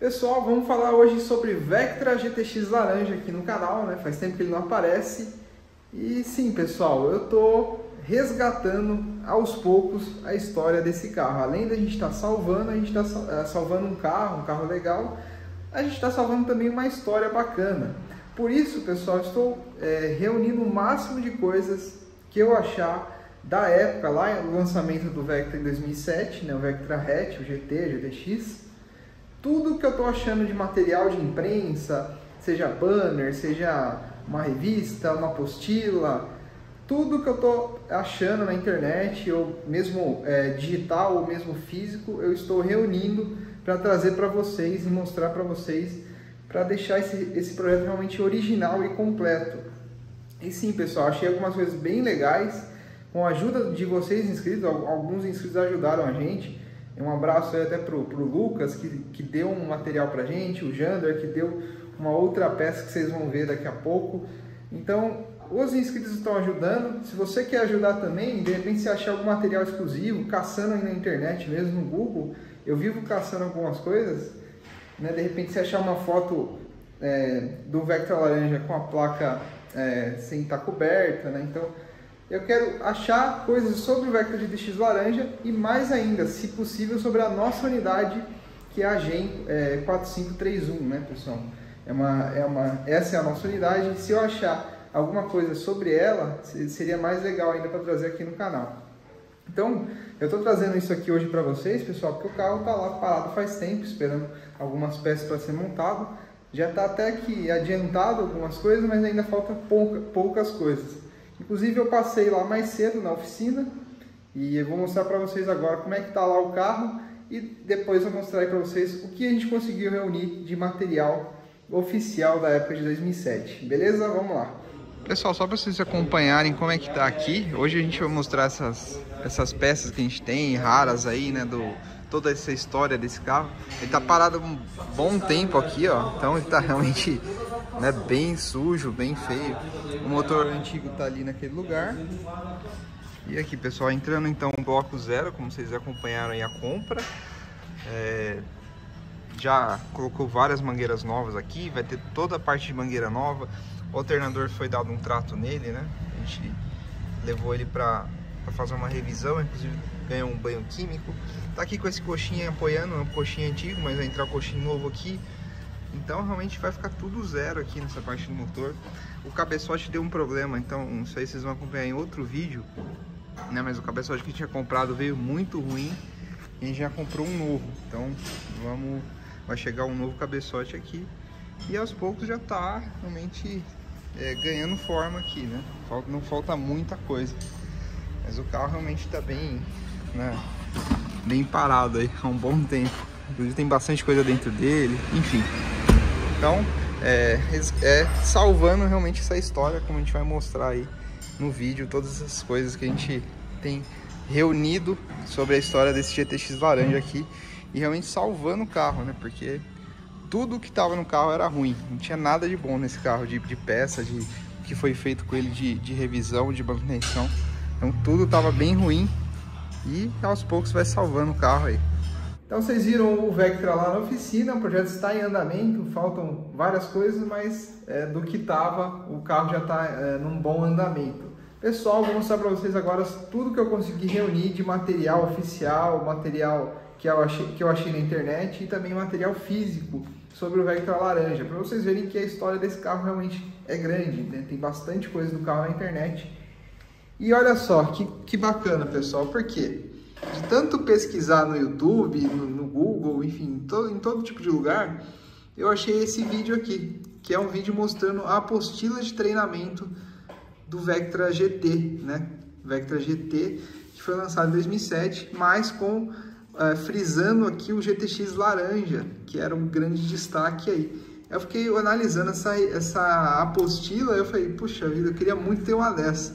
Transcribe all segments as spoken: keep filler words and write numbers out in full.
Pessoal, vamos falar hoje sobre Vectra G T X laranja aqui no canal, né? Faz tempo que ele não aparece. E sim, pessoal, eu tô resgatando aos poucos a história desse carro. Além da gente estar tá salvando, a gente está salvando um carro, um carro legal, a gente está salvando também uma história bacana. Por isso, pessoal, estou é, reunindo o máximo de coisas que eu achar da época, lá no lançamento do Vectra em dois mil e sete, né? O Vectra Hatch, o G T, G T X. Tudo que eu estou achando de material de imprensa, seja banner, seja uma revista, uma apostila, tudo que eu estou achando na internet, ou mesmo é, digital ou mesmo físico, eu estou reunindo para trazer para vocês e mostrar para vocês, para deixar esse, esse projeto realmente original e completo. E sim, pessoal, achei algumas coisas bem legais, com a ajuda de vocês inscritos, alguns inscritos ajudaram a gente. Um abraço aí até pro, pro Lucas, que, que deu um material pra gente, o Jander, que deu uma outra peça que vocês vão ver daqui a pouco. Então, os inscritos estão ajudando. Se você quer ajudar também, de repente se achar algum material exclusivo, caçando aí na internet mesmo, no Google, eu vivo caçando algumas coisas, né? De repente se achar uma foto é, do Vectra laranja com a placa é, sem estar coberta, né? Então, eu quero achar coisas sobre o Vectra G T X laranja e mais ainda, se possível, sobre a nossa unidade, que é a Gen é, quatro cinco três um, né, pessoal? É uma, é uma, essa é a nossa unidade. Se eu achar alguma coisa sobre ela, seria mais legal ainda para trazer aqui no canal. Então, eu estou trazendo isso aqui hoje para vocês, pessoal, porque o carro está lá parado faz tempo, esperando algumas peças para ser montado. Já está até que adiantado algumas coisas, mas ainda faltam pouca, poucas coisas. Inclusive eu passei lá mais cedo na oficina e eu vou mostrar para vocês agora como é que está lá o carro e depois eu vou mostrar para vocês o que a gente conseguiu reunir de material oficial da época de dois mil e sete. Beleza? Vamos lá. Pessoal, só para vocês acompanharem como é que está aqui, hoje a gente vai mostrar essas, essas peças que a gente tem, raras aí, né, do, toda essa história desse carro. Ele está parado um bom tempo aqui, ó, então ele está realmente... né, bem sujo, bem feio. O motor antigo tá ali naquele lugar. E aqui, pessoal, entrando então no bloco zero, como vocês acompanharam aí a compra. É, já colocou várias mangueiras novas aqui, vai ter toda a parte de mangueira nova. O alternador foi dado um trato nele, né? A gente levou ele para fazer uma revisão, inclusive ganhou um banho químico. Tá aqui com esse coxinha apoiando, é um coxinha antigo, mas vai entrar o coxinho novo aqui. Então realmente vai ficar tudo zero aqui nessa parte do motor. O cabeçote deu um problema, então isso aí vocês vão acompanhar em outro vídeo, né? Mas o cabeçote que tinha comprado veio muito ruim e a gente já comprou um novo. Então vamos, vai chegar um novo cabeçote aqui e aos poucos já tá realmente é, ganhando forma aqui, né? Falta, não falta muita coisa, mas o carro realmente tá bem, né, bem parado aí há um bom tempo. Inclusive tem bastante coisa dentro dele, enfim. Então, é, é salvando realmente essa história, como a gente vai mostrar aí no vídeo, todas essas coisas que a gente tem reunido sobre a história desse G T X laranja aqui. E realmente salvando o carro, né? Porque tudo que estava no carro era ruim, não tinha nada de bom nesse carro, de, de peça, de que foi feito com ele de, de revisão, de manutenção. Então tudo estava bem ruim e aos poucos vai salvando o carro aí. Então vocês viram o Vectra lá na oficina, o projeto está em andamento, faltam várias coisas, mas é, do que estava, o carro já está é, num bom andamento. Pessoal, vou mostrar para vocês agora tudo que eu consegui reunir de material oficial, material que eu achei, que eu achei na internet e também material físico sobre o Vectra laranja, para vocês verem que a história desse carro realmente é grande, né? Tem bastante coisa do carro na internet. E olha só, que, que bacana, pessoal, por quê? De tanto pesquisar no YouTube, no, no Google, enfim, todo, em todo tipo de lugar, eu achei esse vídeo aqui, que é um vídeo mostrando a apostila de treinamento do Vectra G T, né? Vectra G T, que foi lançado em dois mil e sete, mas com, uh, frisando aqui o G T X laranja, que era um grande destaque aí. Eu fiquei analisando essa, essa apostila, eu falei, puxa vida, eu queria muito ter uma dessa.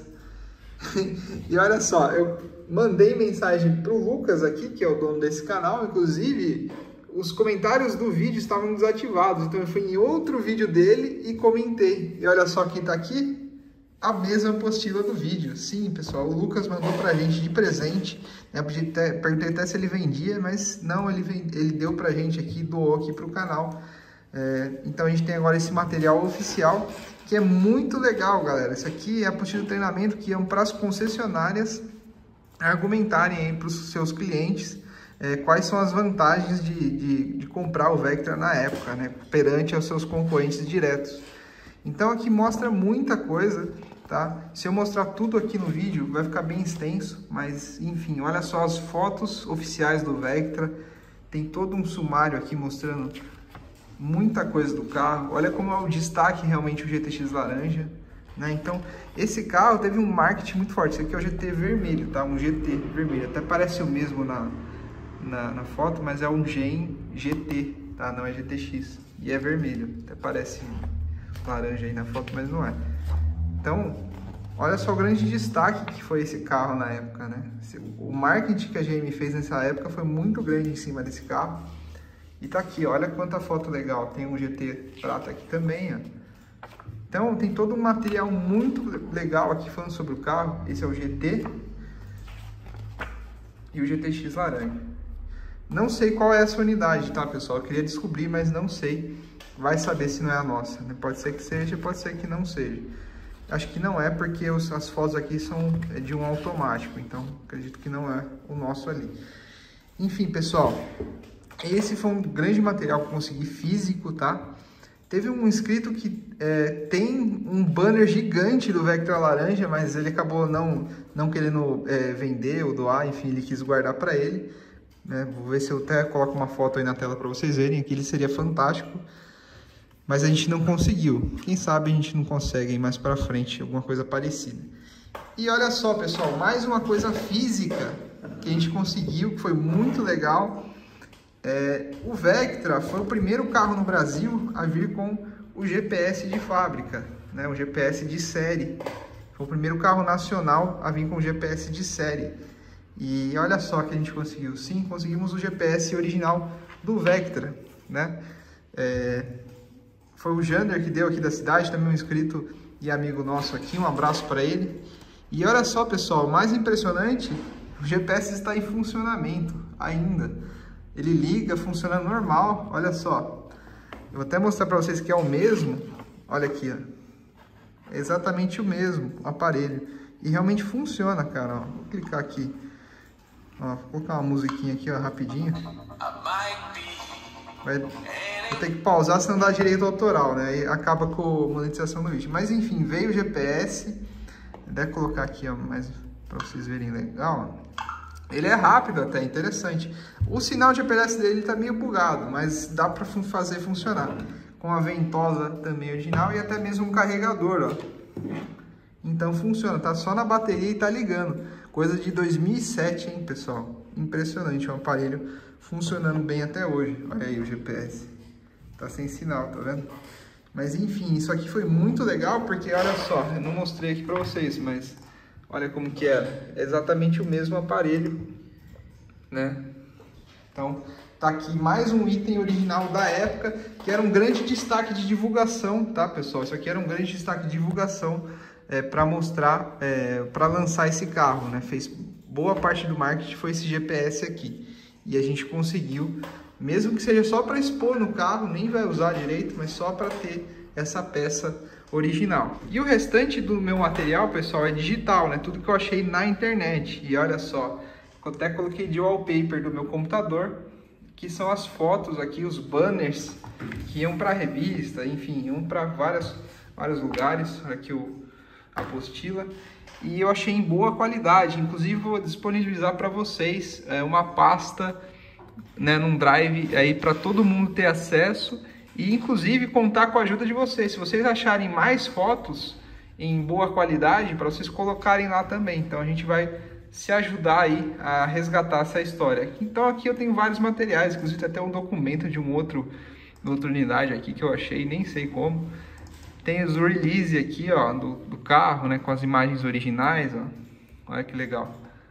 E olha só, eu mandei mensagem pro Lucas aqui, que é o dono desse canal, inclusive os comentários do vídeo estavam desativados, então eu fui em outro vídeo dele e comentei. E olha só quem tá aqui, a mesma apostila do vídeo. Sim, pessoal, o Lucas mandou pra gente de presente, né? Até, perguntei até se ele vendia, mas não, ele, vende, ele deu pra gente aqui, doou aqui pro canal. É, então a gente tem agora esse material oficial, que é muito legal, galera. Isso aqui é a apostila de treinamento que é para as concessionárias argumentarem para os seus clientes é, quais são as vantagens de, de, de comprar o Vectra na época, né, perante aos seus concorrentes diretos. Então aqui mostra muita coisa, tá? Se eu mostrar tudo aqui no vídeo vai ficar bem extenso, mas enfim, olha só as fotos oficiais do Vectra, tem todo um sumário aqui mostrando muita coisa do carro. Olha como é o destaque realmente o G T X laranja, né? Então esse carro teve um marketing muito forte. Esse aqui é o G T vermelho, tá? Um G T vermelho, até parece o mesmo na, na, na foto, mas é um Gen G T, tá? Não é G T X, e é vermelho, até parece laranja aí na foto, mas não é. Então olha só o grande destaque que foi esse carro na época, né? O marketing que a G M fez nessa época foi muito grande em cima desse carro. E tá aqui, olha quanta foto legal. Tem um G T prata aqui também, ó. Então tem todo um material muito legal aqui falando sobre o carro. Esse é o G T e o G T X laranja. Não sei qual é essa unidade, tá, pessoal? Eu queria descobrir, mas não sei. Vai saber se não é a nossa, né? Pode ser que seja, pode ser que não seja. Acho que não é, porque os, as fotos aqui são de um automático. Então acredito que não é o nosso ali. Enfim, pessoal, esse foi um grande material que eu consegui físico, tá? Teve um inscrito que é, tem um banner gigante do Vectra laranja, mas ele acabou não, não querendo é, vender ou doar, enfim, ele quis guardar para ele, né? Vou ver se eu até coloco uma foto aí na tela para vocês verem, aqui ele seria fantástico, mas a gente não conseguiu. Quem sabe a gente não consegue ir mais para frente, alguma coisa parecida. E olha só, pessoal, mais uma coisa física que a gente conseguiu, que foi muito legal. É, o Vectra foi o primeiro carro no Brasil a vir com o G P S de fábrica, né? O G P S de série. Foi o primeiro carro nacional a vir com o G P S de série. E olha só que a gente conseguiu. Sim, conseguimos o G P S original do Vectra, né? É, foi o Jander que deu aqui da cidade, também um inscrito e amigo nosso aqui. Um abraço para ele. E olha só, pessoal, o mais impressionante, o G P S está em funcionamento ainda. Ele liga, funciona normal, olha só. Eu vou até mostrar para vocês que é o mesmo. Olha aqui, ó. É exatamente o mesmo aparelho. E realmente funciona, cara. Ó. Vou clicar aqui. Ó, vou colocar uma musiquinha aqui, ó, rapidinho. Vai... Vou ter que pausar se não dá direito autoral, né? Aí acaba com a monetização do vídeo. Mas enfim, veio o G P S. Vou colocar aqui, ó, mais para vocês verem legal, ó. Ele é rápido até, interessante. O sinal de G P S dele tá meio bugado, mas dá para fazer funcionar. Com a ventosa também original e até mesmo um carregador, ó. Então funciona, tá só na bateria e tá ligando. Coisa de dois mil e sete, hein, pessoal? Impressionante, é um aparelho funcionando bem até hoje. Olha aí o G P S. Tá sem sinal, tá vendo? Mas enfim, isso aqui foi muito legal porque, olha só, eu não mostrei aqui para vocês, mas... olha como que era, é exatamente o mesmo aparelho, né? Então, tá aqui mais um item original da época, que era um grande destaque de divulgação, tá, pessoal? Isso aqui era um grande destaque de divulgação é, para mostrar, é, para lançar esse carro, né? Fez boa parte do marketing, foi esse G P S aqui. E a gente conseguiu, mesmo que seja só para expor no carro, nem vai usar direito, mas só para ter essa peça original. E o restante do meu material, pessoal, é digital, né? Tudo que eu achei na internet. E olha só, eu até coloquei de wallpaper do meu computador, que são as fotos aqui, os banners que iam para revista, enfim, iam para vários, vários lugares. Olha aqui o, a apostila. E eu achei em boa qualidade. Inclusive vou disponibilizar para vocês é, uma pasta, né, num drive aí para todo mundo ter acesso. E inclusive contar com a ajuda de vocês. Se vocês acharem mais fotos em boa qualidade, para vocês colocarem lá também. Então a gente vai se ajudar aí a resgatar essa história. Então aqui eu tenho vários materiais, inclusive até um documento de um outro, outra unidade aqui que eu achei, nem sei como. Tem os release aqui, ó, do, do carro, né, com as imagens originais, ó. Olha que legal.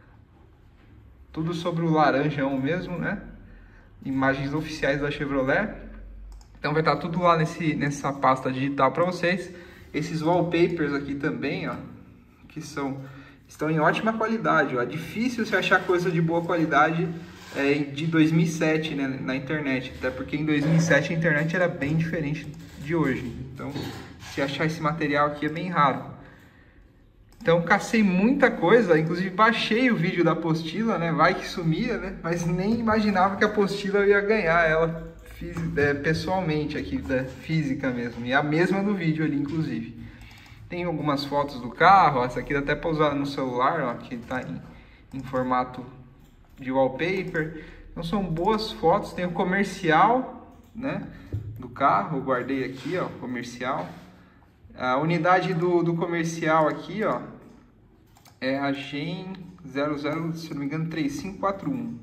Tudo sobre o laranjão mesmo, né? Imagens oficiais da Chevrolet. Então vai estar tudo lá nesse, nessa pasta digital para vocês. Esses wallpapers aqui também, ó, que são, estão em ótima qualidade, ó. É difícil você achar coisa de boa qualidade é, de dois mil e sete, né, na internet, até porque em dois mil e sete a internet era bem diferente de hoje. Então, se achar esse material aqui é bem raro. Então, cacei muita coisa, inclusive baixei o vídeo da apostila, né? Vai que sumia, né? Mas nem imaginava que a apostila eu ia ganhar ela é, pessoalmente aqui, da física mesmo. E a mesma do vídeo ali, inclusive. Tem algumas fotos do carro, essa aqui dá até para usar no celular, ó, que está em, em formato de wallpaper. Então são boas fotos, tem o comercial, né, do carro, eu guardei aqui, ó, comercial. A unidade do, do comercial aqui, ó, é a Gen zero zero, se não me engano, três cinco quatro um.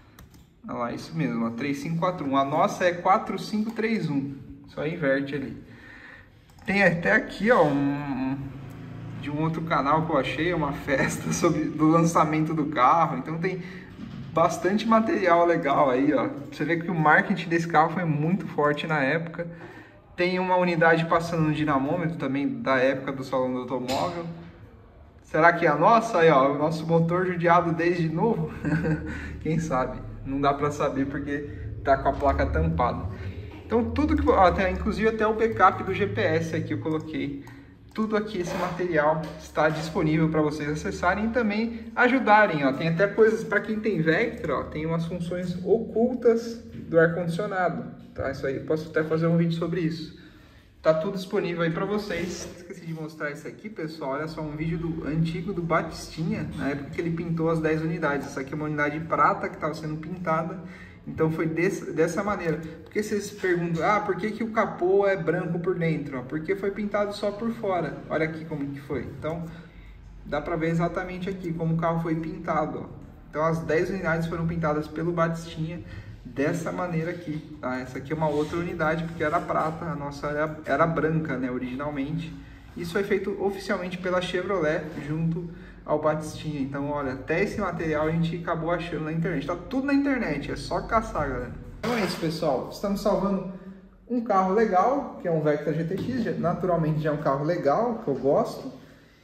Olha lá, isso mesmo, ó, três cinco quatro um. A nossa é quatro cinco três um, só inverte ali. Tem até aqui, ó, um, de um outro canal que eu achei, uma festa sobre, do lançamento do carro. Então tem bastante material legal aí, ó. Você vê que o marketing desse carro foi muito forte na época. Tem uma unidade passando no dinamômetro também da época do Salão do Automóvel. Será que é a nossa? Aí, ó, o nosso motor judiado desde novo? Quem sabe? Não dá pra saber porque tá com a placa tampada. Então tudo que, ó, até, inclusive até o backup do G P S aqui eu coloquei. Tudo aqui, esse material está disponível para vocês acessarem e também ajudarem, ó. Tem até coisas para quem tem Vectra, ó, tem umas funções ocultas do ar-condicionado, tá? Isso aí, posso até fazer um vídeo sobre isso. Tá tudo disponível aí para vocês. Esqueci de mostrar isso aqui, pessoal. Olha só, um vídeo do, antigo do Batistinha, na época que ele pintou as dez unidades. Essa aqui é uma unidade prata que estava sendo pintada. Então foi desse, dessa maneira. Porque vocês perguntam, ah, por que, que o capô é branco por dentro? Porque foi pintado só por fora. Olha aqui como que foi. Então dá para ver exatamente aqui como o carro foi pintado, ó. Então as dez unidades foram pintadas pelo Batistinha dessa maneira aqui, tá? Essa aqui é uma outra unidade porque era prata, a nossa era, era branca, né, originalmente. Isso foi feito oficialmente pela Chevrolet junto ao Batistinha. Então, olha, até esse material a gente acabou achando na internet. Tá tudo na internet, é só caçar, galera. Então é isso, pessoal. Estamos salvando um carro legal, que é um Vectra G T X. Naturalmente já é um carro legal, que eu gosto.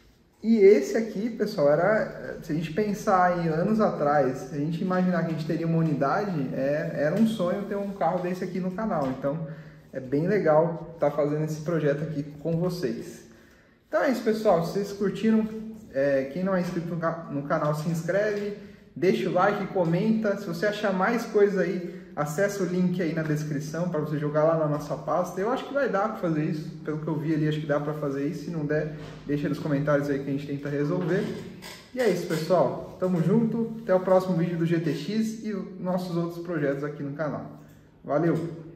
E esse aqui, pessoal, era, se a gente pensar em anos atrás, se a gente imaginar que a gente teria uma unidade, é, era um sonho ter um carro desse aqui no canal. Então, é bem legal estar fazendo esse projeto aqui com vocês. Então é isso, pessoal. Se vocês curtiram, é, quem não é inscrito no, no canal, se inscreve, deixa o like, comenta. Se você achar mais coisas aí, acessa o link aí na descrição para você jogar lá na nossa pasta. Eu acho que vai dar para fazer isso. Pelo que eu vi ali, acho que dá para fazer isso. Se não der, deixa nos comentários aí que a gente tenta resolver. E é isso, pessoal. Tamo junto. Até o próximo vídeo do G T X e nossos outros projetos aqui no canal. Valeu!